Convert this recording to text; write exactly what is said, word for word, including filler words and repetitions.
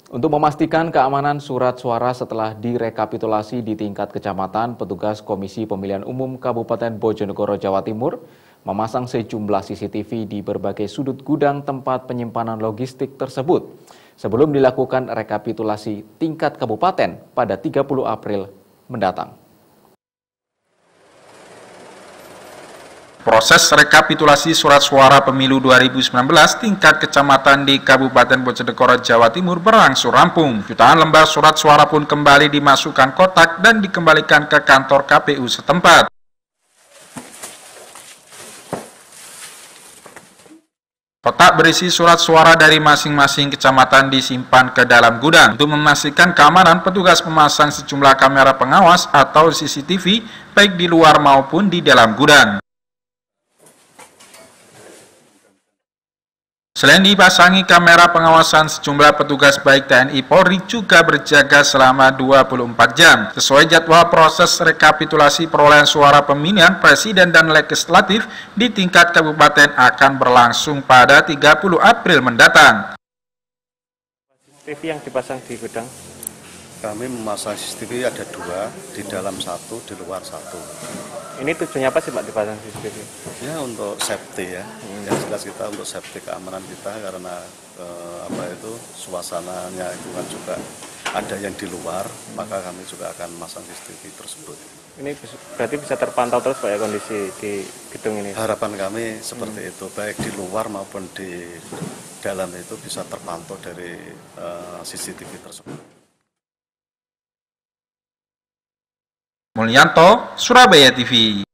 Untuk memastikan keamanan surat suara setelah direkapitulasi di tingkat kecamatan, petugas Komisi Pemilihan Umum Kabupaten Bojonegoro, Jawa Timur memasang sejumlah C C T V di berbagai sudut gudang tempat penyimpanan logistik tersebut sebelum dilakukan rekapitulasi tingkat kabupaten pada tiga puluh April mendatang. Proses rekapitulasi surat suara pemilu dua ribu sembilan belas tingkat kecamatan di Kabupaten Bojonegoro, Jawa Timur berangsur rampung. Jutaan lembar surat suara pun kembali dimasukkan kotak dan dikembalikan ke kantor K P U setempat. Kotak berisi surat suara dari masing-masing kecamatan disimpan ke dalam gudang. Untuk memastikan keamanan, petugas memasang sejumlah kamera pengawas atau C C T V baik di luar maupun di dalam gudang. Selain dipasangi kamera pengawasan, sejumlah petugas baik T N I Polri juga berjaga selama dua puluh empat jam. Sesuai jadwal, proses rekapitulasi perolehan suara pemilihan presiden dan legislatif di tingkat kabupaten akan berlangsung pada tiga puluh April mendatang. C C T V yang dipasang di gudang? Kami memasang C C T V ada dua, di dalam satu, di luar satu. Ini tujuannya apa sih Pak dipasang C C T V? Ya untuk safety ya, hmm. yang jelas kita untuk safety keamanan kita karena eh, apa itu suasananya itu kan juga ada yang di luar, maka kami juga akan memasang C C T V tersebut. Ini berarti bisa terpantau terus Pak ya kondisi di gedung ini? Harapan kami seperti hmm. itu, baik di luar maupun di dalam itu bisa terpantau dari eh, C C T V tersebut. Mulyanto, Surabaya T V.